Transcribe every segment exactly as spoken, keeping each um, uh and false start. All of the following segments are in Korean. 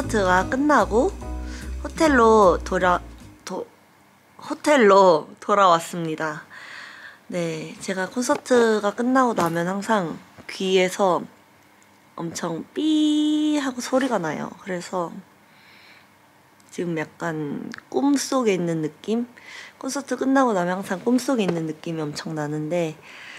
콘서트가 끝나고 호텔로 돌아 도, 호텔로 돌아왔습니다. 네, 제가 콘서트가 끝나고 나면 항상 귀에서 엄청 삐 하고 소리가 나요. 그래서 지금 약간 꿈속에 있는 느낌? 콘서트 끝나고 나면 항상 꿈속에 있는 느낌이 엄청 나는데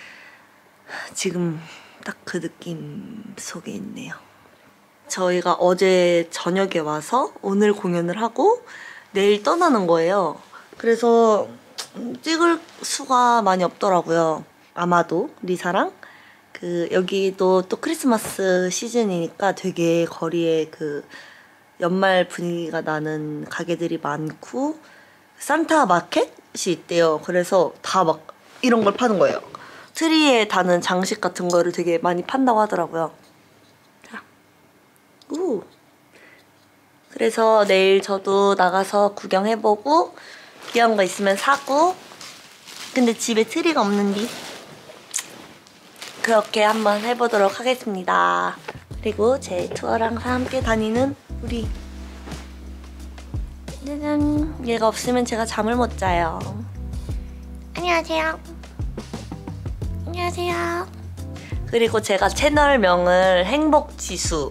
지금 딱 그 느낌 속에 있네요. 저희가 어제 저녁에 와서 오늘 공연을 하고 내일 떠나는 거예요. 그래서 찍을 수가 많이 없더라고요. 아마도 리사랑 그 여기도 또 크리스마스 시즌이니까 되게 거리에 그 연말 분위기가 나는 가게들이 많고 산타 마켓이 있대요. 그래서 다 막 이런 걸 파는 거예요. 트리에 다는 장식 같은 거를 되게 많이 판다고 하더라고요. 자, 우. 그래서 내일 저도 나가서 구경해보고 귀여운 거 있으면 사고. 근데 집에 트리가 없는디 그렇게 한번 해보도록 하겠습니다. 그리고 제 투어랑 함께 다니는 우리 짜잔, 얘가 없으면 제가 잠을 못 자요. 안녕하세요. 안녕하세요. 그리고 제가 채널명을 행복지수,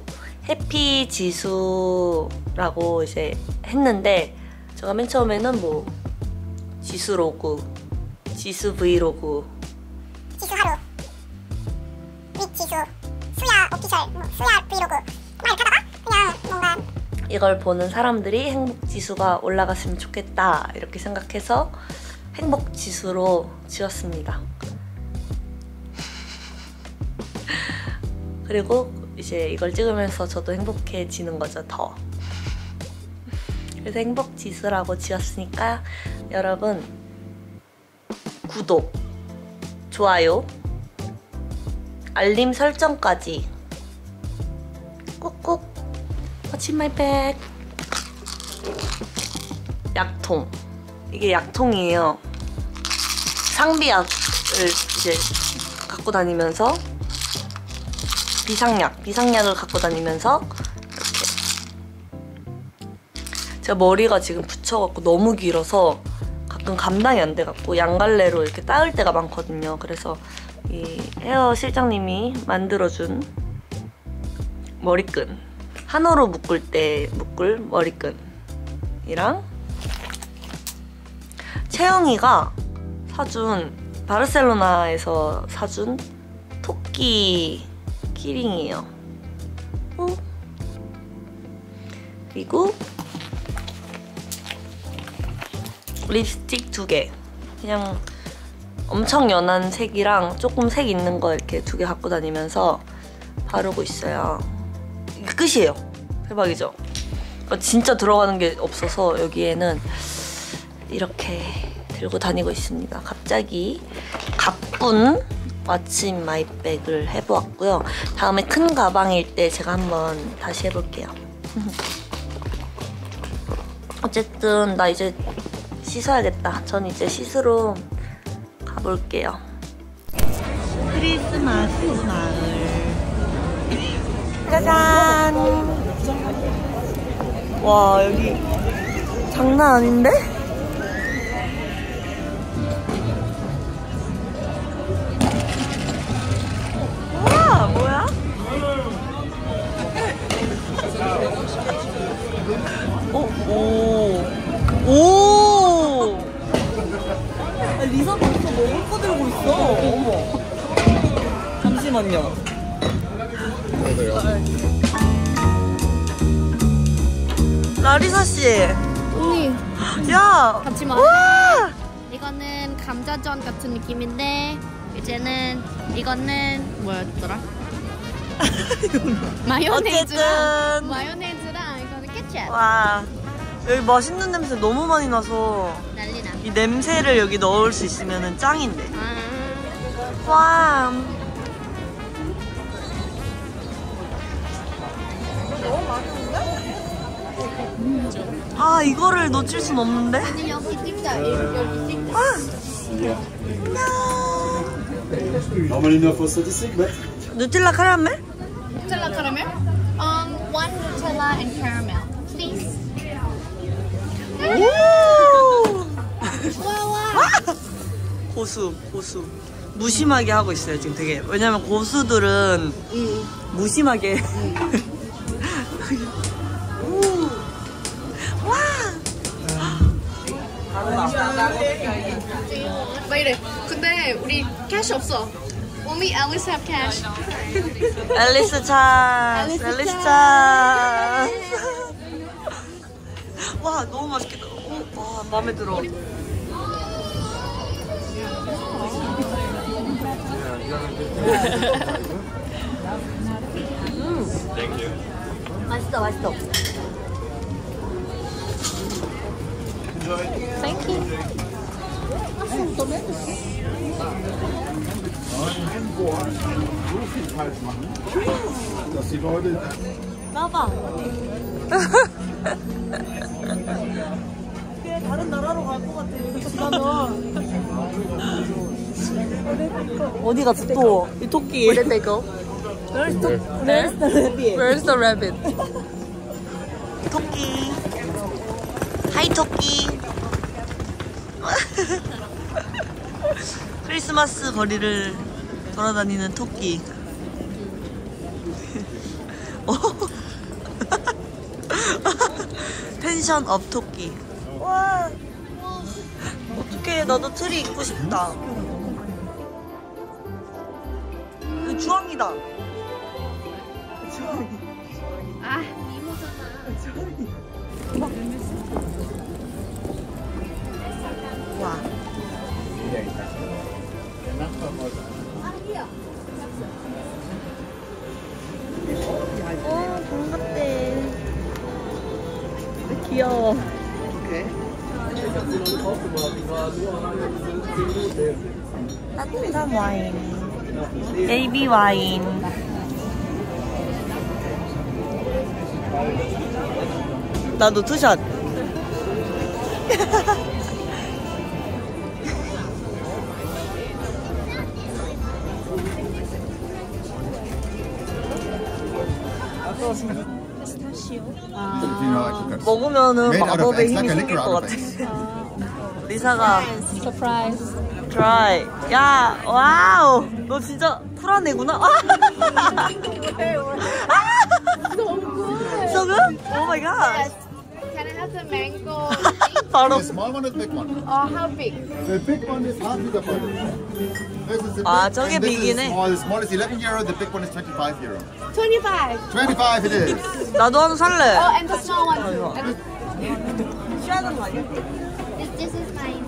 해피지수라고 이제 했는데 제가 맨 처음에는 뭐 지수로그, 지수 브이로그, 지수하루, 윗지수, 수야 오피셜, 뭐 수야 브이로그 막 이렇게 하다가 그냥 뭔가 이걸 보는 사람들이 행복지수가 올라갔으면 좋겠다 이렇게 생각해서 행복지수로 지었습니다. 그리고 이제 이걸 찍으면서 저도 행복해지는 거죠, 더. 그래서 행복지수라고 지었으니까 여러분 구독, 좋아요, 알림 설정까지 꾹꾹. What's in my bag? 약통. 이게 약통이에요. 상비약을 이제 갖고 다니면서 비상약, 비상약을 갖고 다니면서 이렇게 제가 머리가 지금 붙여갖고 너무 길어서 가끔 감당이 안 돼갖고 양갈래로 이렇게 따을 때가 많거든요. 그래서 이 헤어 실장님이 만들어준 머리끈, 한호로 묶을 때 묶을 머리끈이랑 채영이가 사준, 바르셀로나에서 사준 토끼 키링이에요. 어? 그리고 립스틱 두 개. 그냥 엄청 연한 색이랑 조금 색 있는 거 이렇게 두 개 갖고 다니면서 바르고 있어요. 이게 끝이에요. 대박이죠? 진짜 들어가는 게 없어서 여기에는 이렇게 들고 다니고 있습니다. 갑자기 가쁜 What's in my bag을 해보았고요. 다음에 큰 가방일 때 제가 한번 다시 해볼게요. 어쨌든 나 이제 씻어야겠다. 전 이제 씻으러 가볼게요. 크리스마스 마을. 짜잔! 와, 여기 장난 아닌데? 우와, 뭐야? 오, 오, 오! 아, 리사 벌써 먹을 거 들고 있어. 어머. 잠시만요. 라리사 씨. 언니. 야. 같이 먹어. 와. 이거는 감자전 같은 느낌인데 이제는 이거는 뭐였더라? 마요네즈랑 어쨌든. 마요네즈랑 이거는 케첩. 와. 여기 맛있는 냄새 너무 많이 나서 난리나. 이 냄새를 여기 넣을 수 있으면 짱인데. 아. 와. 너무 맛있는데? 아, 이거를 놓칠 순 없는데? 아니 여기 찍자. 여기 찍자. 아. Normally no for thirty-six, but 누텔라 카라멜? Nutella caramel? Um, one Nutella and caramel. 고수, 고수. 무심하게 하고 있어요, 지금 되게. 왜냐면 고수들은 무심하게. 오. 와! 왜 이래? 근데 우리 캐시 없어. Only Alice have cash. 앨리스 찬스, 앨리스 찬스. 와, 너무 맛있겠다. 오, 와, 마음에 들어. 음. 맛있어, 맛있어. Thank you. Dass die Leute 나봐. 그냥 다른 나라로 갈 것 같아. 여기 지나면. 어디 갔어 또? 이 토끼. Where did they go? Where's the Where's the rabbit? Where's the rabbit? 토끼. 하이 토끼. 크리스마스 거리를 돌아다니는 토끼. 텐션 업 토끼. 와, 어떡해. 나도 트리 입고 싶다. 이거 주황이다. 주황이. 아, 이모잖아. 와. 어, 돈 같대. 귀여워. 따뜻한 와인. 베이비 와인. 나도 투샷. 먹으면은 마법의 힘이 생길 것 같아. 리사가 트라이. 야, 와우. 너 진짜 프라네구나. So good? Oh my god. Can I have the mango? 바로. The small one or the big one? Oh, how big? The big one is half liter bottle. This is the 아, big, 저게 and this is big이네. small. The small is eleven euro. The big one is twenty-five euro. twenty-five. twenty-five it is. 나도 하나 살래. Oh, and the small one. 이거. And 취하는 거 아니야? this, this is mine.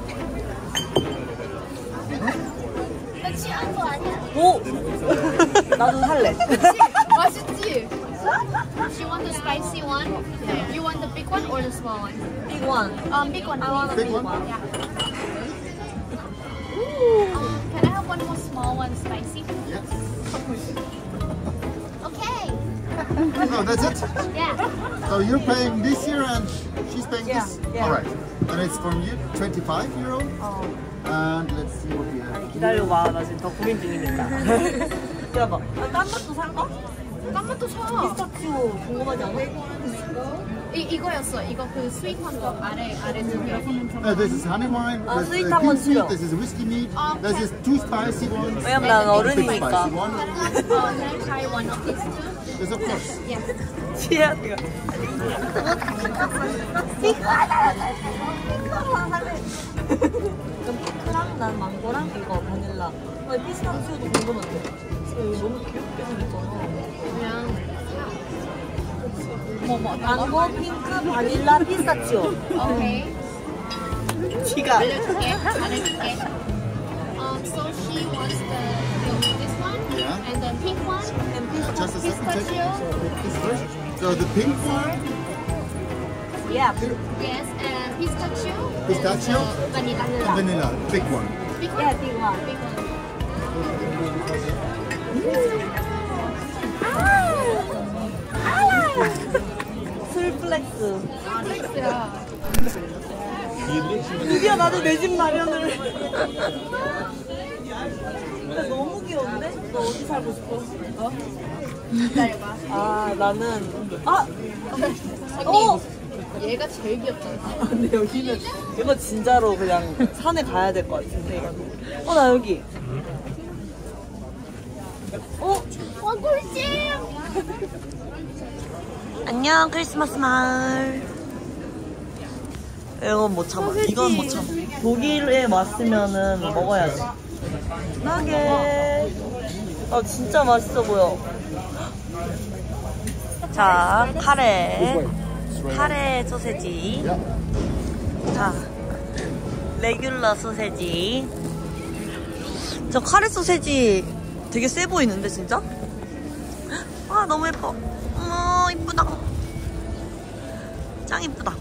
나 취한 거 아니야? 오! 나도 살래. 맛있지? You want the spicy one? You want the big one or the small one? Big one. Um, big one. I want a Big big one? one. Yeah. Um, can I have one more small one spicy? Yes. Okay. Oh, that's it? Yeah. So you're paying this year and she's paying Yeah, this? yeah. All right. And it's from you, twenty-five euro. 어. And let's see what we have. 기다려봐. 나 지금 더 고민 중이니까. 기다려봐. 아, 딴 것도 살까? 깜짝도 사. 피스타치오 궁금하지 않아? 이 이거였어. 이거 그 스윗한 거 아래 아래 두 개. Uh, this is honey wine. 아, This, 스윗한 uh, 건 pink sweet. 싫어. This is whiskey meat. 아, This is two spicy ones. 왜냐면 난 and a big 어른이니까. spicy one. Oh, can I try one of these two? Yes, of course. Yes. 취해야 돼. 피크랑 난 망고랑 이거 바닐라. 아니, 피스타치오도 궁금한데. 이거 너무 귀엽게 생겼잖아. 그냥 뭐뭐 망고, 핑크, 바닐라, 피스타치오. 오케이. 지가. 알려줄게. 알려줄게. Um, so she wants the, the this one Yeah. and the pink one. Uh, just a second. Take Pistachio. this first. So the pink one, Yeah. Yes, and pistachio. pistachio, Uh, vanilla. and vanilla. Big one. Big one. Yeah, big one. Big one. 술플렉스. 플렉스야. 드디어 나도 내 집 마련을. 근데 너무 귀여운데? 너 어디 살고 싶어? 어? 기다려봐. 아, 나는. 아! 언니. 어! 얘가 제일 귀엽잖아. 근데 여기는 이거 진짜로 그냥 산에 가야 될 것 같은데. 어, 나 여기. 어? 와 꿀잼. 안녕, 크리스마스 마을. 이건 못 참아. 이건 못 참아. 독일에 왔으면은 먹어야 돼. 나게. 아, 진짜 맛있어 보여. 자, 카레. 카레 소세지. 자, 레귤러 소세지. 저 카레 소세지 되게 세 보이는데, 진짜? 아, 너무 예뻐. 어머, 이쁘다. 짱 이쁘다.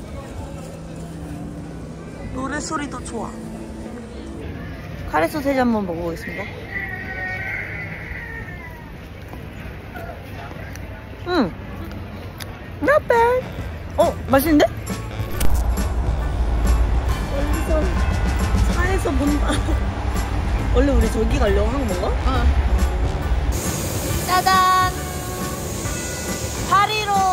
노래 소리도 좋아. 카레 소세지 한번 먹어보겠습니다. 음, not bad. 어, 맛있는데? 여기서 차에서 본다. 원래 우리 저기 가려고 한 건가? 어. 짜잔! 파리로